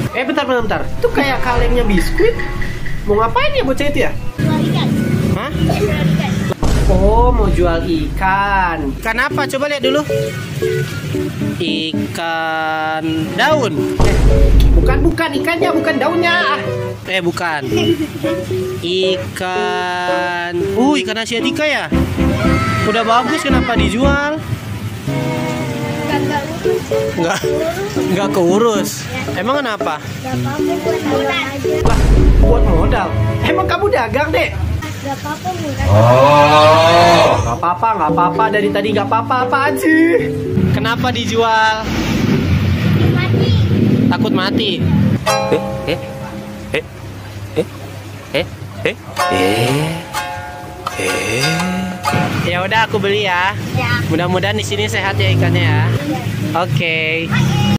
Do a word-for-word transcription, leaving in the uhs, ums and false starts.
Eh bentar bentar bentar. Itu kayak kalengnya biskuit. Mau ngapain ya bocah itu ya? Jual ikan. Hah? Jual ikan. Oh, mau jual ikan. Ikan apa? Coba lihat dulu. Ikan daun. Eh, bukan bukan ikannya, bukan daunnya. Eh, bukan. Ikan. Uh, ikan asiatica ya? Udah bagus, kenapa dijual? Kan nggak urus. Nggak, nggak keurus. Emang kenapa? Gak apa-apa buat modal aja. Lah, buat modal. Emang kamu dagang, Dek? Gak apa-apa murah. Gak apa-apa, gak apa-apa. Dari tadi gak apa-apa, apaan sih? Kenapa dijual? Mati. Takut mati. Eh, eh, eh, eh, eh, eh, eh. Ya udah, aku beli ya. Ya. Mudah-mudahan di sini sehat ya ikannya ya. Ya. Oke.